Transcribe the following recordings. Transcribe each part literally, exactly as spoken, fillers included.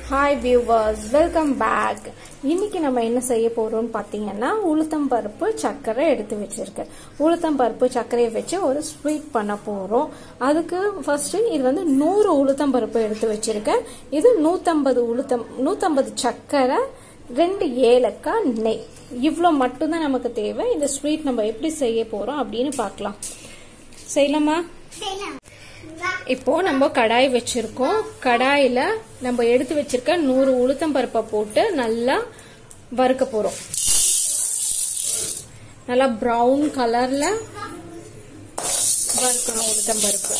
Hi viewers, welcome back. இன்னைக்கு நம்ம என்ன செய்ய போறோம்னு பாத்தீங்கன்னா உளுத்தம் பருப்பு சர்க்கரை எடுத்து வச்சிருக்கேன். உளுத்தம் பருப்பு சர்க்கரையை வச்சு ஒரு ஸ்வீட் பண்ண போறோம். அதுக்கு ஃபர்ஸ்ட் இது வந்து நூறு உளுத்தம் பருப்பு எடுத்து வச்சிருக்கேன். இது நூத்தி ஐம்பது உளுத்தம் நூத்தி ஐம்பது சர்க்கரை, ரெண்டு ஏலக்காய், நெய். இவ்ளோ மட்டும் தான் நமக்கு தேவை. இந்த ஸ்வீட் நம்ம எப்படி செய்ய போறோம் அப்படின்னு பார்க்கலாம். செய்யலாமா? இப்போ நம்ம கடாய் வச்சிருக்கோம். கடாயில நம்ம எடுத்து வச்சிருக்க நூறு உளுத்தம் பருப்பை போட்டு நல்லா வறுக்க போறோம். நல்லா பிரவுன் கலர்ல வறுக்கணும் உளுத்தம் பருப்பு.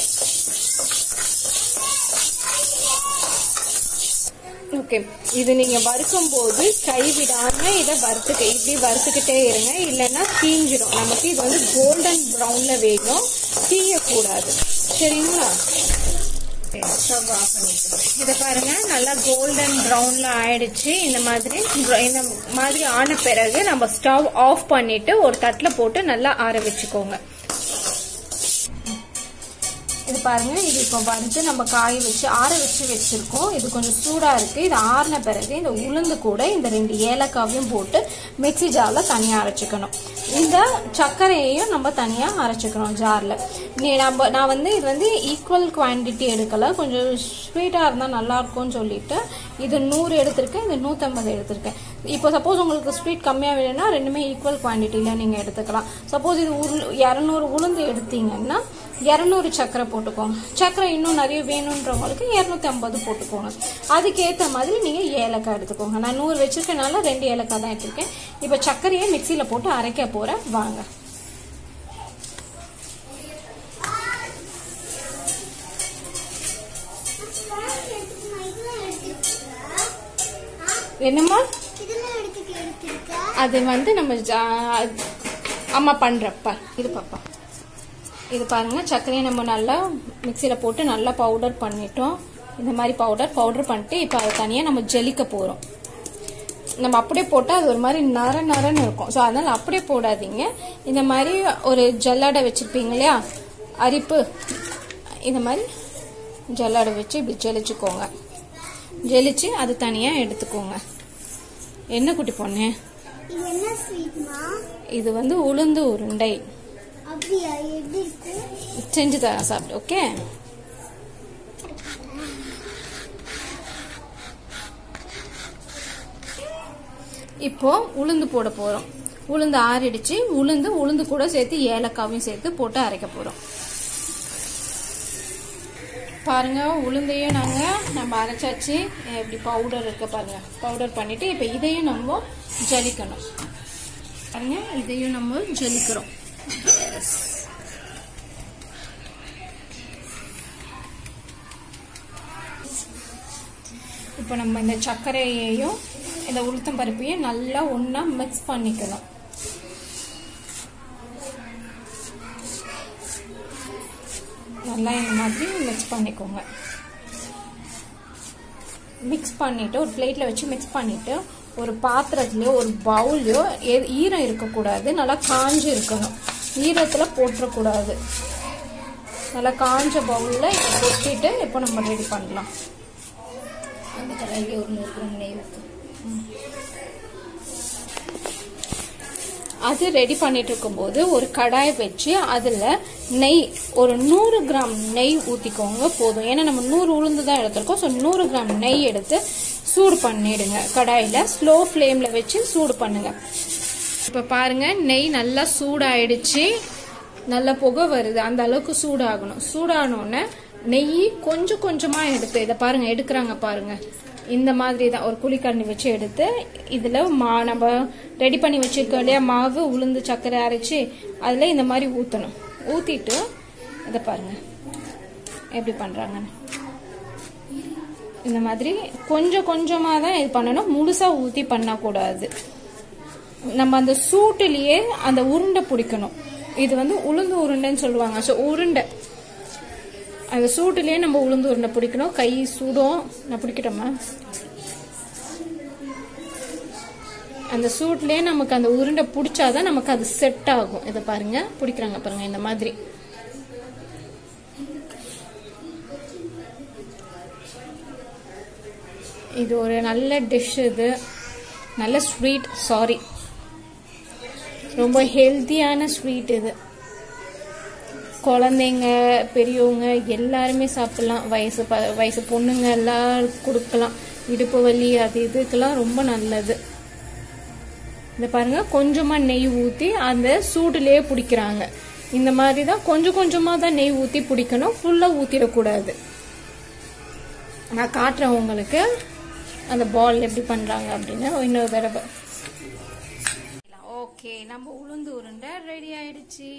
ஓகே, இது நீங்க வறுக்கும் போது கைவிடாம இதை வறுத்துக்க இப்படி வறுத்துக்கிட்டே இருங்க, இல்லைன்னா தீஞ்சிடும். நமக்கு இது வந்து கோல்டன் பிரவுன்ல வேணும், தீயக்கூடாது. சரிங்களா? இத பாருங்க, நல்லா கோல்டன் பிரவுன்ல ஆயிடுச்சு. இந்த மாதிரி இந்த மாதிரி ஆன பிறகு நம்ம ஸ்டவ் ஆஃப் பண்ணிட்டு ஒரு தட்டுல போட்டு நல்லா ஆற வச்சுக்கோங்க. இது பாருங்க, இது இப்போ வறுத்து நம்ம காய வச்சு ஆற வச்சு வச்சிருக்கோம். இது கொஞ்சம் சூடா இருக்கு. இது ஆறின பிறகு இந்த உளுந்து கூட இந்த ரெண்டு ஏலக்காவையும் போட்டு மிக்சி ஜார்ல தனியா அரைச்சிக்கணும். இந்த சர்க்கரையையும் நம்ம தனியா அரைச்சிக்கணும் ஜார்ல. நம்ம நான் வந்து இது வந்து ஈக்குவல் குவான்டிட்டி எடுக்கல, கொஞ்சம் ஸ்வீட்டா இருந்தா நல்லா இருக்கும்னு சொல்லிட்டு இது நூறு எடுத்திருக்கேன், இது நூத்தி ஐம்பது எடுத்திருக்கேன். இப்போ சப்போஸ் உங்களுக்கு ஸ்வீட் கம்மியா வேணும்னா ரெண்டுமே ஈக்குவல் குவான்டிட்டில நீங்க எடுத்துக்கலாம். சப்போஸ் இது இருநூறு உளுந்து எடுத்தீங்கன்னா இருநூறு சர்க்கரை போட்டுக்கோங்க. சர்க்கரை இன்னும் நிறைய வேணும்ன்றவங்களுக்கு இருநூத்தி ஐம்பது போட்டுக்கோங்க. அதுக்கேற்ற மாதிரி நீங்க ஏலக்காய் எடுத்துக்கோங்க. நான் நூறு வச்சிருக்கனால ரெண்டு ஏலக்காய் தான் எடுத்திருக்கேன். இப்ப சர்க்கரையை மிக்சியில போட்டு அரைக்க போறேன், வாங்க. என்னம்மா அது வந்து நம்ம அம்மா பண்றப்பா இது பாப்பா. இது பாருங்க, சர்க்கரையை நம்ம நல்லா மிக்சியில போட்டு நல்லா பவுடர் பண்ணிட்டோம். இந்த மாதிரி பவுடர் பவுடர் பண்ணிட்டு இப்போ அதை தனியா நம்ம ஜெலிக்க போறோம். நம்ம அப்படியே போட்டா அது ஒரு மாதிரி நர நரன்னு இருக்கும். ஸோ அதனால அப்படியே போடாதீங்க. இந்த மாதிரி ஒரு ஜல்லடை வச்சிருப்பீங்க இல்லையா, அரிப்பு, இந்த மாதிரி ஜல்லடை வச்சு இப்படி ஜெலிச்சுக்கோங்க. ஜெலிச்சு அது தனியா எடுத்துக்கோங்க. என்ன குட்டி பொண்ணு, இது வந்து உளுந்து உருண்டை. செஞ்சு தரேன், சாப்பிட்டு. ஓகே, இப்போ உளுந்து போட போறோம். உளுந்து ஆறிடுச்சு. உளுந்து உளுந்து கூட சேர்த்து ஏலக்காவையும் சேர்த்து போட்டு அரைக்க போறோம். பாருங்க, உளுந்தையும் நாங்க நம்ம அரைச்சாச்சு. இப்படி பவுடர் இருக்க பாருங்க, பவுடர் பண்ணிட்டு இப்ப இதையும் நம்ம ஜலிக்கணும். பாருங்க, இதையும் நம்ம ஜலிக்கிறோம். இப்ப நம்ம இந்த சர்க்கரையையும் இந்த உளுத்தம் பருப்பையும் நல்லா ஒண்ணா மிக்ஸ் பண்ணிக்கணும். நல்லா இந்த மாதிரி மிக்ஸ் பண்ணிக்கோங்க. மிக்ஸ் பண்ணிட்டு ஒரு பிளேட்ல வச்சு மிக்ஸ் பண்ணிட்டு ஒரு பாத்திரத்திலயோ ஒரு பவுலையோ ஈரம் இருக்கக்கூடாது, நல்லா காஞ்சு இருக்கணும். ஈரத்துல போட்டுறக்கூடாது. நல்லா காஞ்ச பவுல்ல கொட்டிட்டு இப்போ நம்ம ரெடி பண்ணலாம். அந்த கடாயில ஒரு நூறு கிராம் நெய் ஊத்து. அது ரெடி பண்ணிட்டு இருக்கும்போது ஒரு கடாய் வச்சு அதுல நெய் ஒரு நூறு கிராம் நெய் ஊத்திக்கோங்க போதும். ஏன்னா நம்ம நூறு உளுந்து தான் எடுத்திருக்கோம். ஸோ நூறு கிராம் நெய் எடுத்து சூடு பண்ணிடுங்க. கடாயில ஸ்லோ ஃப்ளேம்ல வச்சு சூடு பண்ணுங்க. இப்ப பாருங்க, நெய் நல்லா சூடாயிடுச்சு. நல்ல புகை வருது. அந்த அளவுக்கு சூடாகணும். சூடானோன்னு நெய் கொஞ்சம் கொஞ்சமா எடுத்து இதை பாருங்க எடுக்கிறாங்க பாருங்க. இந்த மாதிரி தான் ஒரு குழிக்கரண்டி வச்சு எடுத்து இதுல மா நம்ம ரெடி பண்ணி வச்சிருக்கோம் இல்லையா மாவு, உளுந்து சர்க்கரை அரைச்சு அதுல இந்த மாதிரி ஊத்தணும். ஊத்திட்டு இதை பாருங்க எப்படி பண்றாங்கன்னு. இந்த மாதிரி கொஞ்சம் கொஞ்சமா தான் இது பண்ணணும், முழுசா ஊத்தி பண்ணக்கூடாது. நம்ம அந்த சூட்டுலயே அந்த உருண்டை பிடிக்கணும். இது வந்து உளுந்து உருண்டைன்னு சொல்லுவாங்க. ஸோ உருண்டை அந்த சூட்டுலயே நம்ம உளுந்து உருண்டை பிடிக்கணும். கை சூடும். நான் பிடிக்கட்டோமா? அந்த சூட்லயே நமக்கு அந்த உருண்டை பிடிச்சாதான் நமக்கு அது செட் ஆகும். இதை பாருங்க, பிடிக்கிறாங்க பாருங்க இந்த மாதிரி. இது ஒரு நல்ல டிஷ். இது நல்ல ஸ்வீட், சாரி ரொம்ப ஹெல்த்தியான ஸ்வீட். இது குழந்தைங்க பெரியவங்க எல்லாருமே சாப்பிடலாம். வயசு ப வயசு பொண்ணுங்க எல்லாருக்கும் கொடுக்கலாம். இடுப்பு வலி அது இதுக்கெல்லாம் ரொம்ப நல்லது. இந்த பாருங்க, கொஞ்சமா நெய் ஊற்றி அந்த சூடுலேயே பிடிக்கிறாங்க. இந்த மாதிரி தான் கொஞ்சம் கொஞ்சமாக தான் நெய் ஊற்றி பிடிக்கணும், ஃபுல்லாக ஊற்றிடக்கூடாது. நான் காட்டுறேன் உங்களுக்கு அந்த பால் எப்படி பண்ணுறாங்க அப்படின்னு இன்னொரு தடவை. ஓகே, நம்ம உளுந்து உருண்டை ரெடி ஆயிடுச்சு.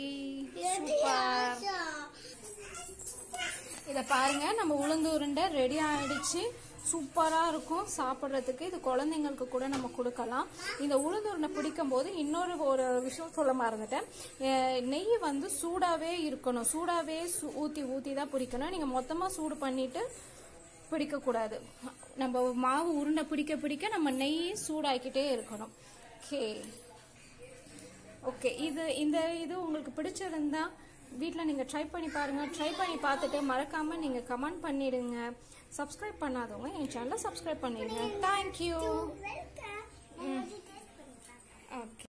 இத பாருங்க, நம்ம உளுந்து உருண்டை ரெடி ஆயிடுச்சு. சூப்பரா இருக்கும் சாப்பிட்றதுக்கு. இது குழந்தைங்களுக்கு கூட நம்ம கொடுக்கலாம். இந்த உளுந்து உருண்டை பிடிக்கும் போது இன்னொரு ஒரு விஷயம் சொல்ல மறந்துட்டேன். நெய் வந்து சூடாவே இருக்கணும். சூடாவே ஊத்தி ஊத்தி தான் பிடிக்கணும். நீங்க மொத்தமா சூடு பண்ணிட்டு பிடிக்க கூடாது. நம்ம மாவு உருண்டை பிடிக்க பிடிக்க நம்ம நெய் சூடாக்கிட்டே இருக்கணும். ஓகே ஓகே இது இந்த இது உங்களுக்கு பிடிச்சிருந்தா வீட்டில் நீங்கள் ட்ரை பண்ணி பாருங்கள். ட்ரை பண்ணி பார்த்துட்டு மறக்காமல் நீங்கள் கமெண்ட் பண்ணிடுங்க. சப்ஸ்கிரைப் பண்ணாதவங்க என் சேனலை சப்ஸ்கிரைப் பண்ணிடுங்க. தேங்க்யூ. ஓகே.